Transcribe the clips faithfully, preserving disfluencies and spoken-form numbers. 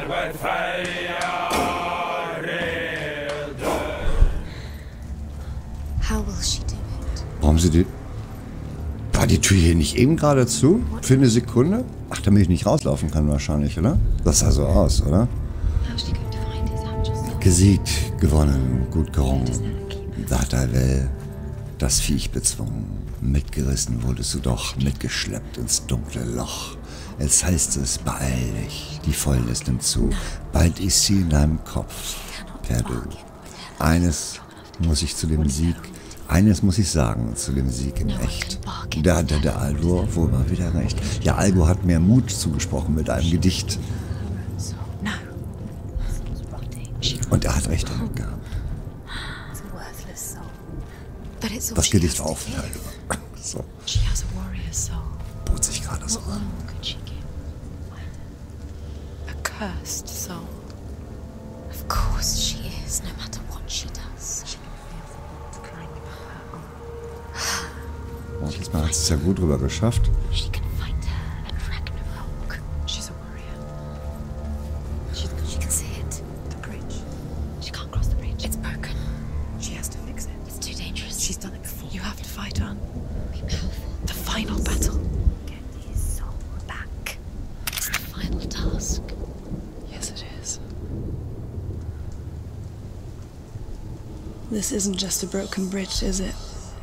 How will she do it? Warum sie die... War die Tür hier nicht eben gerade zu? Für eine Sekunde? Ach, damit ich nicht rauslaufen kann wahrscheinlich, oder? Das sah so aus, oder? How's she going to find his angels? Gesiegt, gewonnen, gut gerungen. Dahtawel, das Viech bezwungen. Mitgerissen wurdest du doch, mitgeschleppt ins dunkle Loch. Jetzt heißt es, beeil dich, die Fäulnis nimmt zu. Bald ist sie in deinem Kopf, Perdu. Eines muss ich zu dem Sieg, eines muss ich sagen zu dem Sieg in echt. Da hatte der Algo wohl mal wieder recht. Ja, Algo hat mir Mut zugesprochen mit einem Gedicht. Und er hat recht damit gehabt. Das Gedicht war auch von Algo. So. Bot sich gerade so an. Cursed soul. Of course she is, no matter what she does. Und diesmal hat es ja gut rüber geschafft. She can find her at Ragnarok. She's a warrior. She, she can see it. The bridge. She can't cross the bridge. It's broken. She has to fix it. It's too dangerous. She's done it before. You have to fight her. Be powerful. The final battle. Get his soul back. It's the final task. Yes, it is. This isn't just a broken bridge, is it?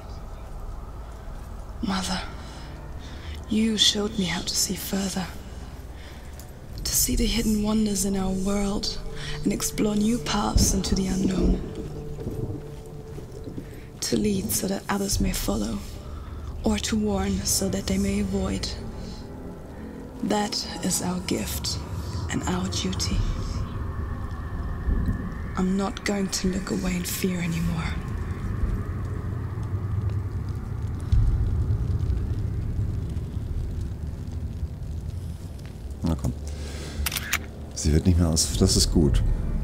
Mother, you showed me how to see further. To see the hidden wonders in our world and explore new paths into the unknown. To lead so that others may follow, or to warn so that they may avoid. That is our gift and our duty. I'm not going to look away in fear anymore. Na komm. Sie wird nicht mehr aus... Das ist gut.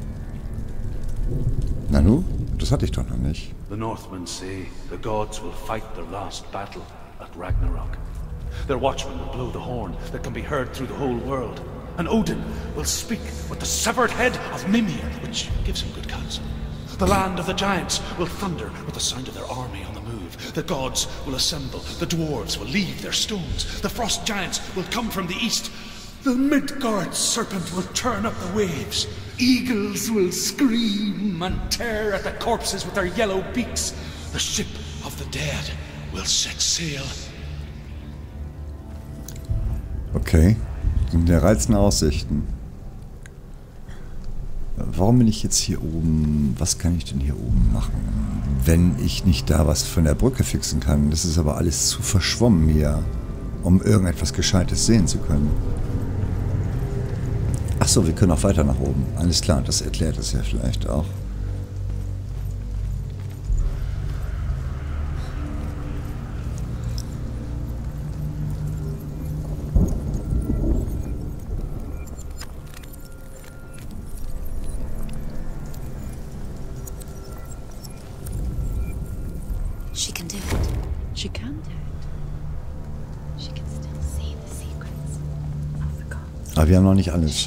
Nanu? Das hatte ich doch noch nicht. The Northmen say the gods will fight their last battle at Ragnarok. Their watchmen will blow the horn that can be heard through the whole world. And Odin will speak with the severed head of Mimir, which gives him good counsel. The land of the giants will thunder with the sound of their army on the move. The gods will assemble. The dwarves will leave their stones. The frost giants will come from the east. The Midgard serpent will turn up the waves. Eagles will scream and tear at the corpses with their yellow beaks. The ship of the dead will set sail. Okay. In der reizenden Aussichten. Warum bin ich jetzt hier oben? Was kann ich denn hier oben machen? Wenn ich nicht da was von der Brücke fixen kann. Das ist aber alles zu verschwommen hier, um irgendetwas Gescheites sehen zu können. Achso, wir können auch weiter nach oben. Alles klar, das erklärt es ja vielleicht auch. She can do it. She can do it. She can still see the secrets of the gods. Aber wir haben noch nicht alles.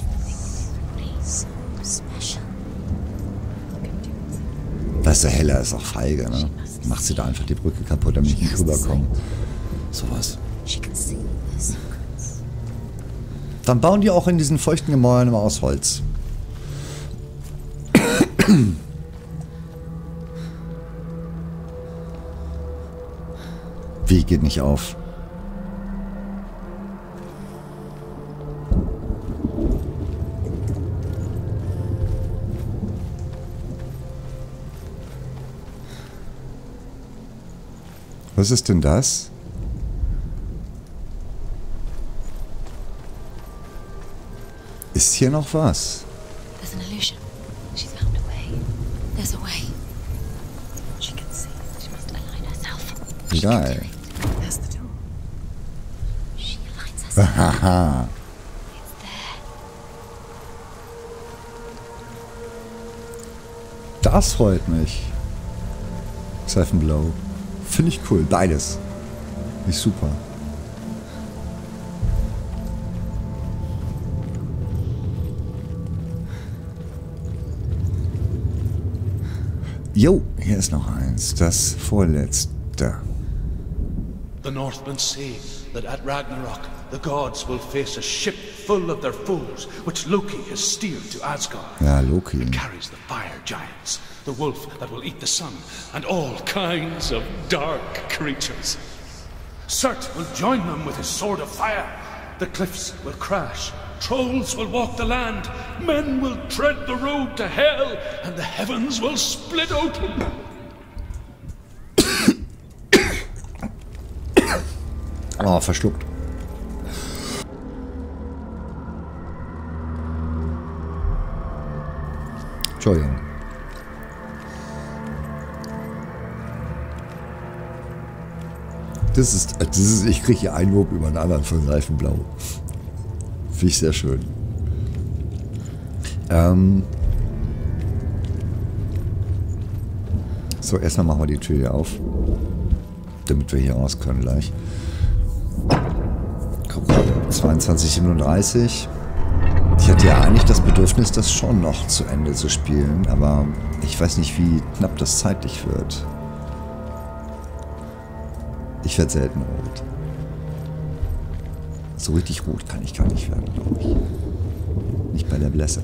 Weißt du, Hela ist auch feige, ne? Macht sie da einfach die Brücke kaputt, damit ich nicht rüberkomme. Sowas. Dann bauen die auch in diesen feuchten Gemäuern immer aus Holz. Wie geht nicht auf? Was ist denn das? Ist hier noch was? There's an illusion. She's found a way. There's a way. She can see. She must align herself. Geil. There's the door. She aligns herself. Haha. It's there. Das freut mich. Seven Blow. Finde ich cool. Beides. Nicht super. Jo, hier ist noch eins. Das vorletzte. The Northmen say that at Ragnarok the gods will face a ship full of their foes, which Loki has steered to Asgard. Ja, Loki. It carries the fire giants, the wolf that will eat the sun, and all kinds of dark creatures. Surt will join them with his sword of fire. The cliffs will crash, trolls will walk the land, men will tread the road to hell, and the heavens will split open. Oh, verschluckt. Entschuldigung. Das ist, das ist, ich kriege hier einen Lob über den anderen von Reifenblau. Finde ich sehr schön. Ähm so, erstmal machen wir die Tür hier auf. Damit wir hier raus können gleich. Guck mal, zweiundzwanzig siebenunddreißig. Ich hatte ja eigentlich das Bedürfnis, das schon noch zu Ende zu spielen, aber ich weiß nicht, wie knapp das zeitlich wird. Ich werde selten rot. So richtig rot kann ich gar nicht werden, glaube ich. Nicht bei der Blässe.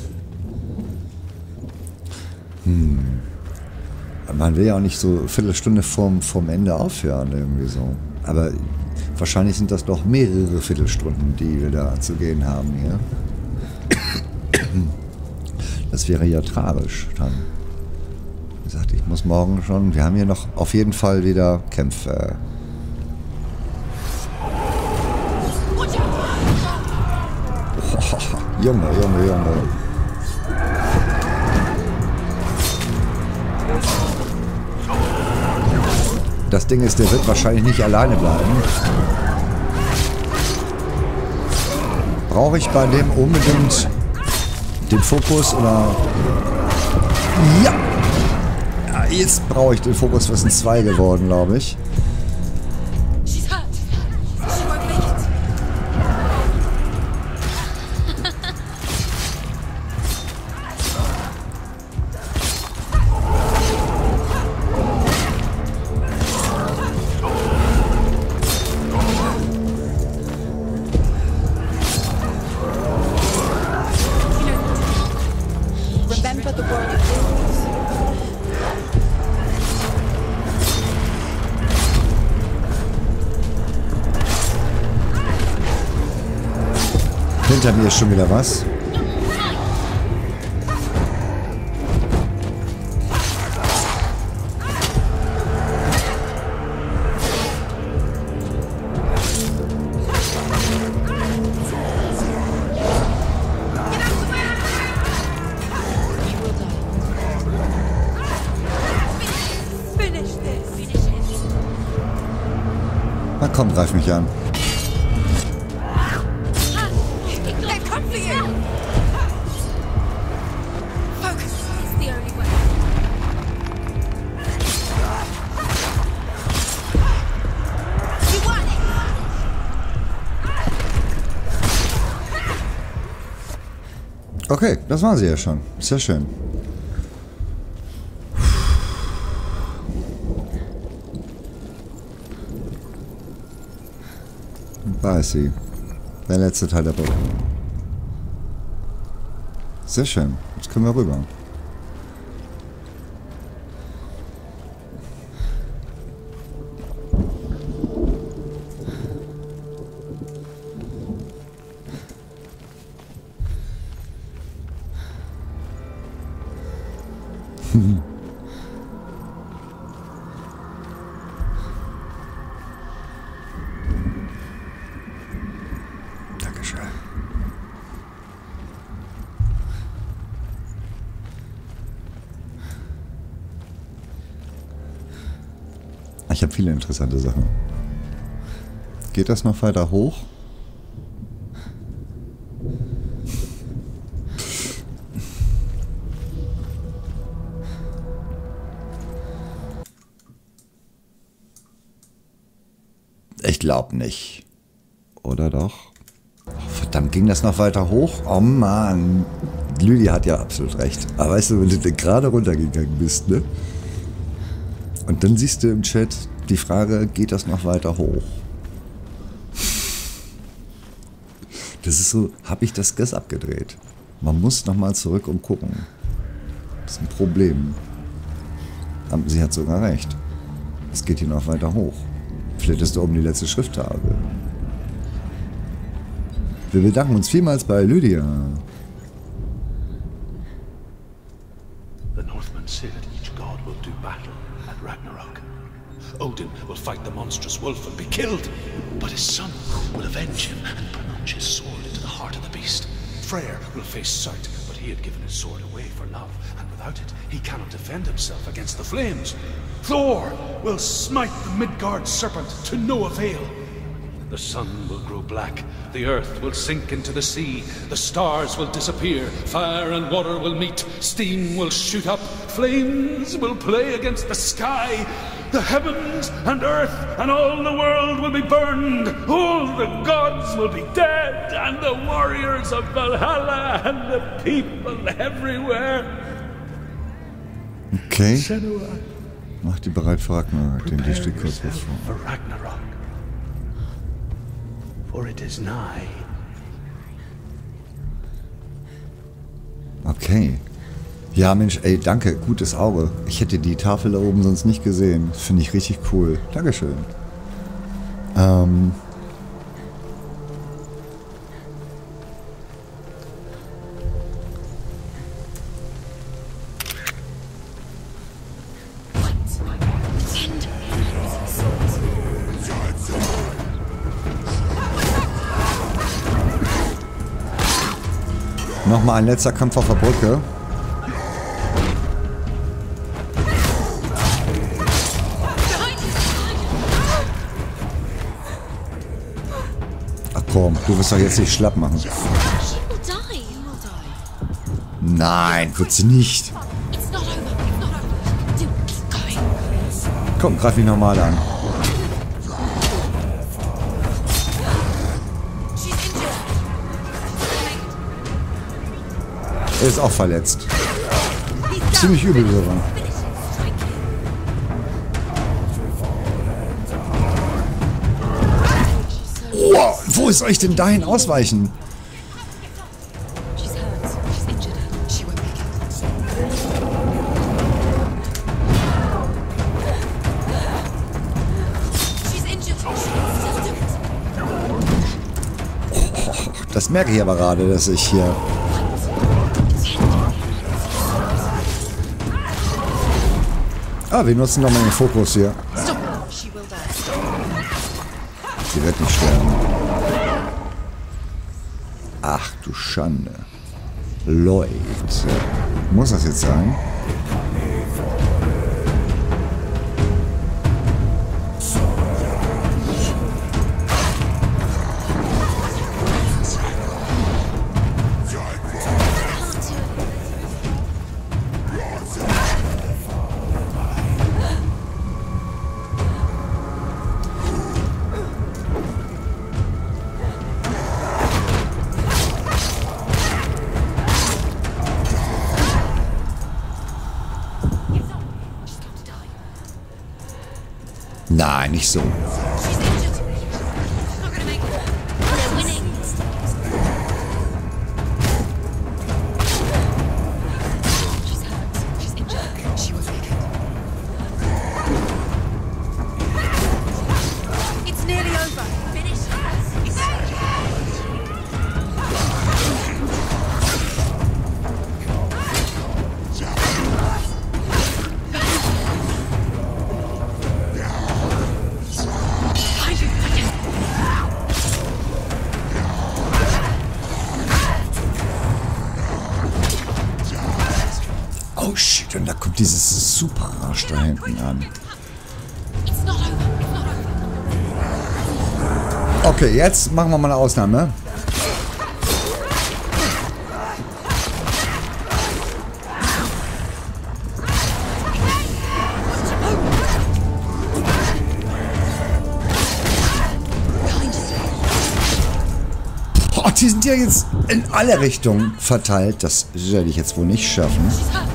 Hm. Man will ja auch nicht so eine Viertelstunde vorm, vorm Ende aufhören, irgendwie so. Aber wahrscheinlich sind das doch mehrere Viertelstunden, die wir da zu gehen haben hier. Das wäre ja tragisch dann. Wie gesagt, ich muss morgen schon... Wir haben hier noch auf jeden Fall wieder Kämpfe. Oh, Junge, Junge, Junge. Das Ding ist, der wird wahrscheinlich nicht alleine bleiben. Brauche ich bei dem unbedingt den Fokus oder... Ja! Ja, jetzt brauche ich den Fokus. Wir sind zwei geworden, glaube ich. Hinter mir ist schon wieder was. Na komm, greif mich an. Okay, das waren sie ja schon. Sehr schön. Da ist sie. Der letzte Teil der Brücke. Sehr schön. Jetzt können wir rüber. Dankeschön. Ich habe viele interessante Sachen. Geht das noch weiter hoch? Ich glaube nicht. Oder doch? Oh, verdammt, ging das noch weiter hoch? Oh Mann. Lydia hat ja absolut recht. Aber weißt du, wenn du gerade runtergegangen bist, ne? Und dann siehst du im Chat die Frage, geht das noch weiter hoch? Das ist so, habe ich das Gas abgedreht? Man muss nochmal zurück und gucken. Das ist ein Problem. Aber sie hat sogar recht. Es geht hier noch weiter hoch. Vielleicht ist da oben die letzte Schrifttafel. Wir bedanken uns vielmals bei Lydia. The Northmen say that each god will do battle at Ragnarok. Odin will fight the monstrous wolf and be killed, but his son will avenge him and plunge his sword into the heart of the beast. Freyr will face Surt, but he had given his sword away for love, and without it, he cannot defend himself against the flames. Thor will smite the Midgard serpent to no avail. The sun will grow black, the earth will sink into the sea, the stars will disappear, fire and water will meet, steam will shoot up, flames will play against the sky, the heavens and earth and all the world will be burned, all the gods will be dead, and the warriors of Valhalla and the people everywhere. Okay. Senua, Mach die bereit für Ragnarok, den die steht kurz yourself bevor. for Ragnarok, for it is nigh. Okay. Ja, Mensch, ey, danke, gutes Auge. Ich hätte die Tafel da oben sonst nicht gesehen. Finde ich richtig cool. Dankeschön. Ähm... Nochmal ein letzter Kampf auf der Brücke. Ach komm, du wirst doch jetzt nicht schlapp machen. Nein, wird sie nicht. Komm, greif mich nochmal an. Er ist auch verletzt. Ziemlich übel sogar. Oh, wo soll ich denn dahin ausweichen? Das merke ich aber gerade, dass ich hier... Ah, wir nutzen nochmal den Fokus hier. Sie wird nicht sterben. Ach du Schande. Leute. Muss das jetzt sein? Nein, nicht so. Oh shit, und da kommt dieses super Arsch da hinten an. Okay, jetzt machen wir mal eine Ausnahme. die sind ja jetzt in alle Richtungen verteilt. Das werde ich jetzt wohl nicht schaffen.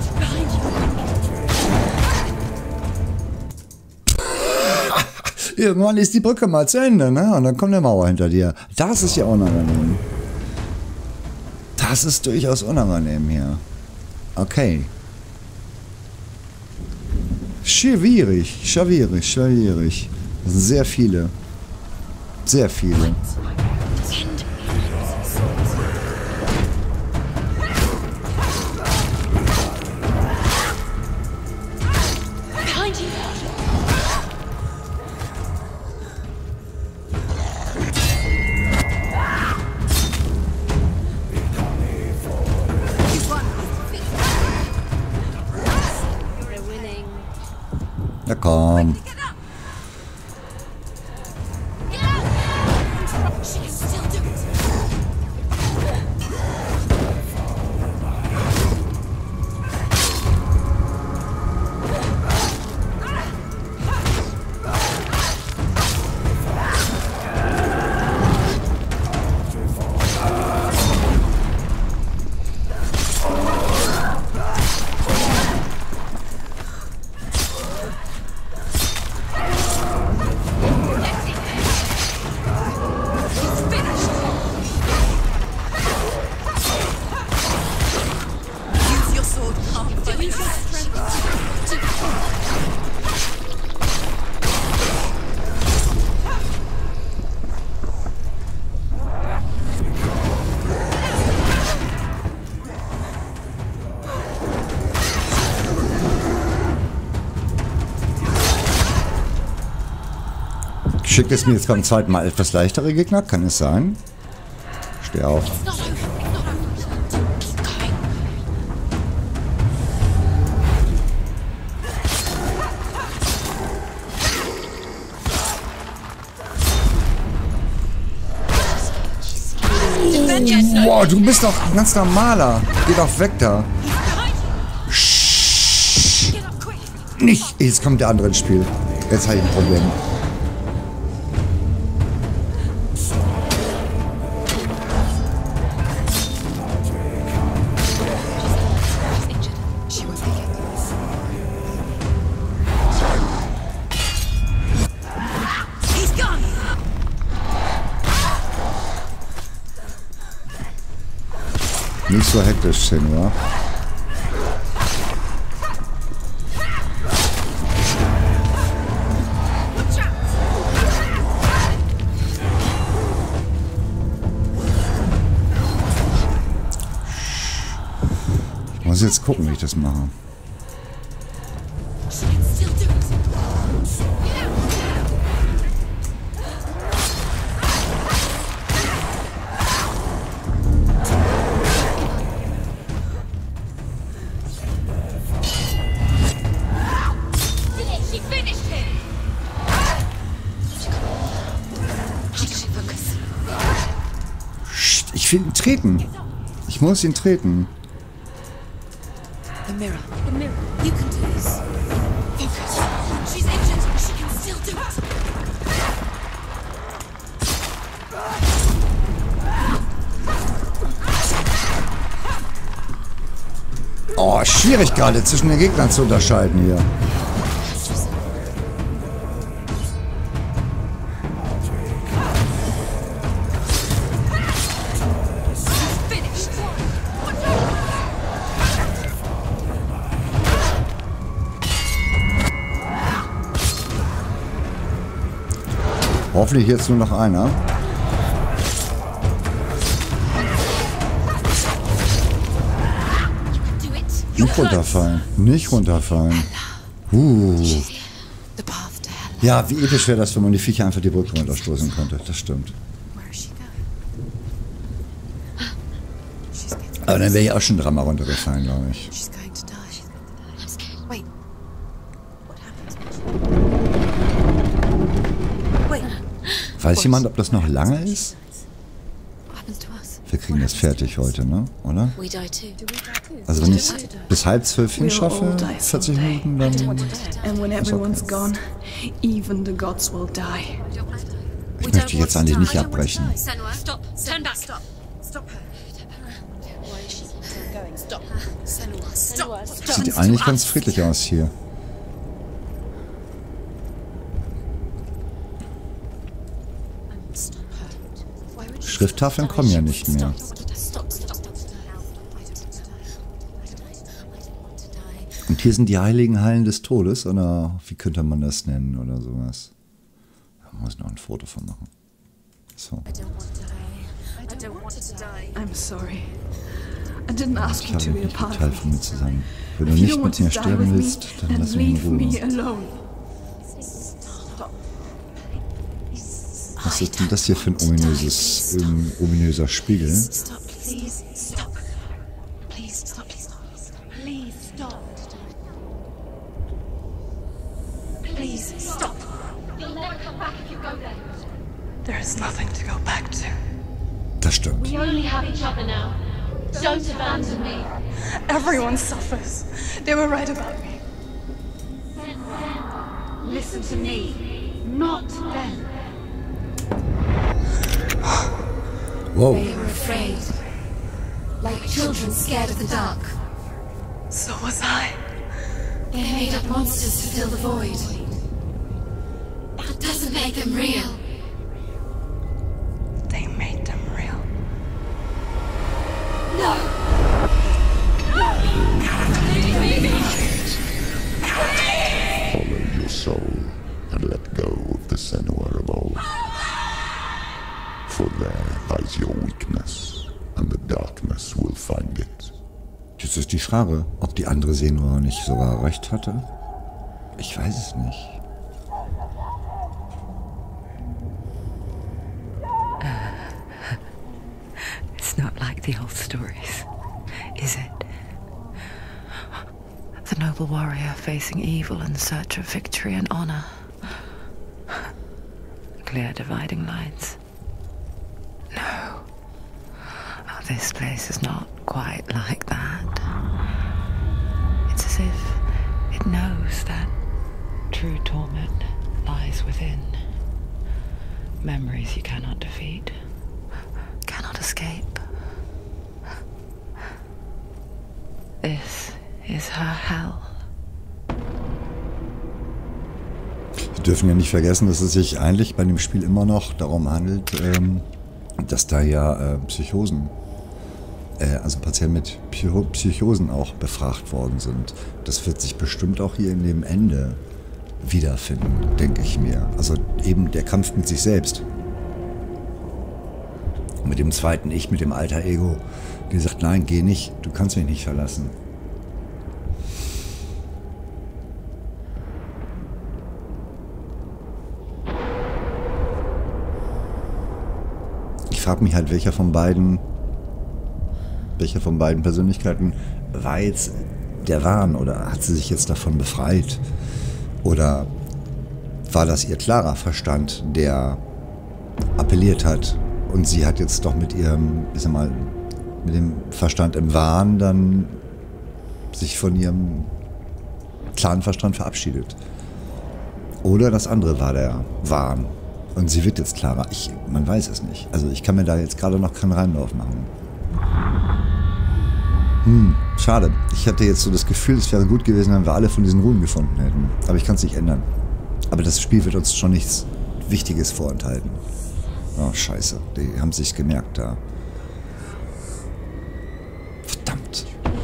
Irgendwann ist die Brücke mal zu Ende, ne? Und dann kommt eine Mauer hinter dir. Das ist ja unangenehm. Das ist durchaus unangenehm hier. Okay. Schwierig, schwierig, schwierig. Das sind sehr viele. Sehr viele. Na komm. Schickt es mir jetzt beim zweiten Mal etwas leichtere Gegner? Kann es sein? Steh auf. Boah, du bist doch ein ganz normaler. Geh doch weg da. Nicht. Jetzt kommt der andere ins Spiel. Jetzt habe ich ein Problem. Nicht so hektisch, Senua. Ich muss jetzt gucken, wie ich das mache. Ich will ihn treten. Ich muss ihn treten. The mirror. The mirror. You can do this. Focus. She's injured. She can still do it. Oh, schwierig gerade zwischen den Gegnern zu unterscheiden hier. Hoffentlich jetzt nur noch einer. Nicht runterfallen. Nicht runterfallen. Uh. Ja, wie episch wäre das, wenn man die Viecher einfach die Brücke runterstoßen könnte. Das stimmt. Aber dann wäre ich auch schon dreimal runtergefallen, glaube ich. Weiß jemand, ob das noch lange ist? Wir kriegen das fertig heute, ne? Oder? Also wenn ich es bis halb zwölf hinschaffe, vierzig Minuten, dann... Ich möchte jetzt eigentlich nicht abbrechen. Sieht eigentlich ganz friedlich aus hier. Schrifttafeln kommen ja nicht mehr. Und hier sind die heiligen Hallen des Todes, oder wie könnte man das nennen, oder sowas. Da muss ich noch ein Foto von machen. So. I'm sorry. I didn't ask Ich you habe to be a nicht part Teil of von it. mir zusammen. Wenn du If you nicht don't want mit to mir die with sterben me, willst, dann then lass mich leave in me Ruhe. alone. Was ist denn das hier für ein ominöses, ähm, ominöser Spiegel? Stop, please. Stop. Please stop. Please stop. Please stop. Please stop. You'll never come back if you go there. There is nothing to go back to. Das stimmt. We only have each other now. Don't abandon me. Everyone suffers. They were right about me. Listen to me. Not them. Wow. They were afraid. Like children scared of the dark. So was I. They made up monsters to fill the void. That doesn't make them real. They made them real. No! Follow your soul and let go of the Senua of old. For there lies your weakness, and the darkness will find it. Jetzt ist die Frage, ob die andere Senua nicht sogar recht hatte. Ich weiß es nicht. It's not like the old stories, is it? The noble warrior facing evil in search of victory and honor. Clear dividing lines. No. Oh, this place is not quite like that. It's as if it knows that true torment lies within. Memories you cannot defeat, cannot escape. This is her hell. Wir dürfen ja nicht vergessen, dass es sich eigentlich bei dem Spiel immer noch darum handelt, ähm, dass da ja äh, Psychosen, äh, also Patienten mit Psycho Psychosen auch befragt worden sind. Das wird sich bestimmt auch hier in dem Ende wiederfinden, denke ich mir. Also eben der Kampf mit sich selbst. Mit dem zweiten Ich, mit dem alter Ego, die sagt, nein, geh nicht, du kannst mich nicht verlassen. Ich frage mich halt, welcher von beiden, welcher von beiden Persönlichkeiten war jetzt der Wahn, oder hat sie sich jetzt davon befreit? Oder war das ihr klarer Verstand, der appelliert hat, und sie hat jetzt doch mit ihrem, ich sag mal, mit dem Verstand im Wahn dann sich von ihrem klaren Verstand verabschiedet? Oder das andere war der Wahn und sie wird jetzt klarer. Ich, man weiß es nicht. Also ich kann mir da jetzt gerade noch keinen Reim drauf machen. Hm, schade. Ich hatte jetzt so das Gefühl, es wäre gut gewesen, wenn wir alle von diesen Runen gefunden hätten. Aber ich kann es nicht ändern. Aber das Spiel wird uns schon nichts Wichtiges vorenthalten. Oh, scheiße. Die haben sich's gemerkt da. Verdammt.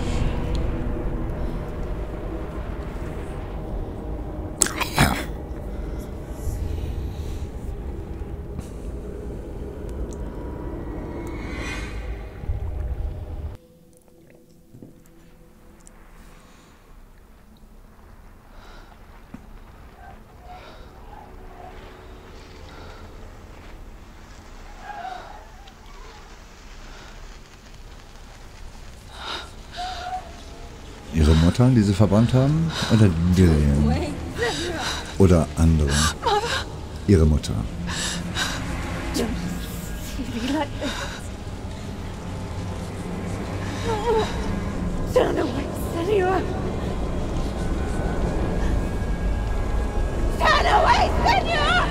Ihre Mutter, die sie verbrannt haben? Oder Gillian? Oder andere? Ihre Mutter. Stand away, Senor! Stand away, Senor!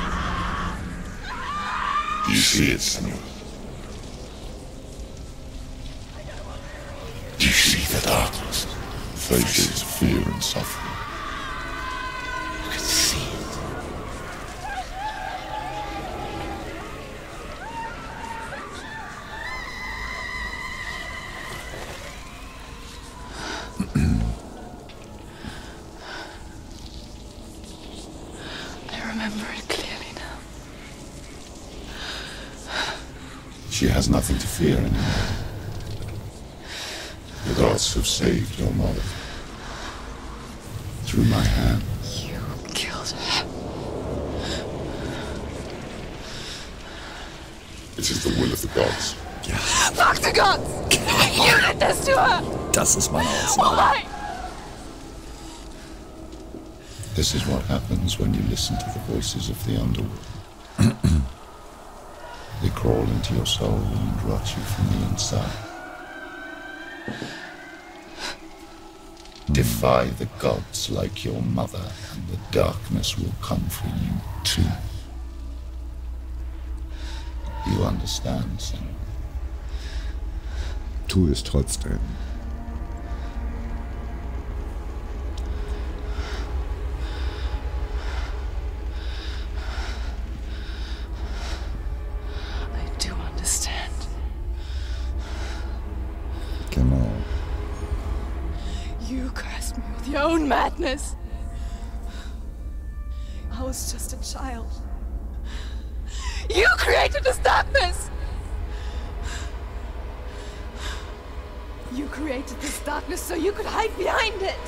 You see it, Senor. the darkness faces fear and suffering. You can see it. I remember it clearly now. She has nothing to fear anymore. The gods have saved your mother. Through my hand. You killed her. It is the will of the gods. Ja, Fuck the gods! You did this to her! das ist meine Aussage. Why? This is what happens when you listen to the voices of the underworld. They crawl into your soul and rot you from the inside. Defy the gods like your mother, and the darkness will come for you too. You understand, son? Tu es trotzdem. I do understand. Genau. You cursed me with your own madness. I was just a child. You created this darkness! You created this darkness so you could hide behind it!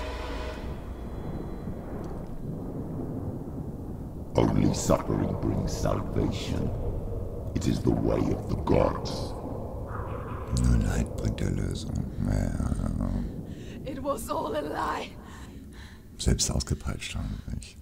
Only suffering brings salvation. It is the way of the gods. Nur Leid bringt Erlösung. Ja. It was all a lie. Selbst ausgepeitscht haben wir nicht.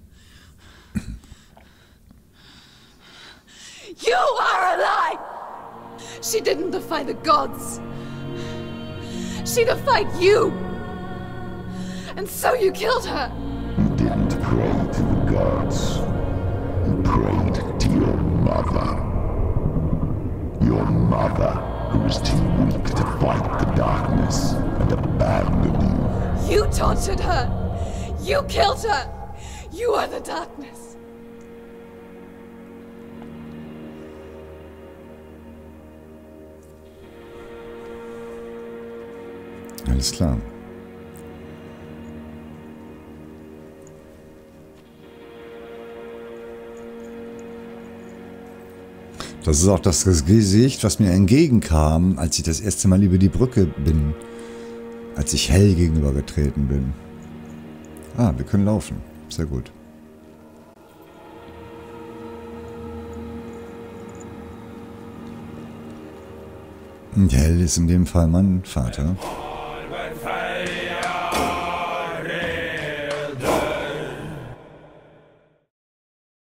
You are a lie! She didn't defy the gods. She defied you. And so you killed her. You didn't pray to the gods. You prayed to your mother. Your mother, who was too weak to fight the darkness and abandoned you. You tortured her. You killed her. You are the darkness. Alles klar. Das ist auch das Gesicht, was mir entgegenkam, als ich das erste Mal über die Brücke bin. Als ich Hell gegenübergetreten bin. Ah, wir können laufen. Sehr gut. Und Hell ist in dem Fall mein Vater.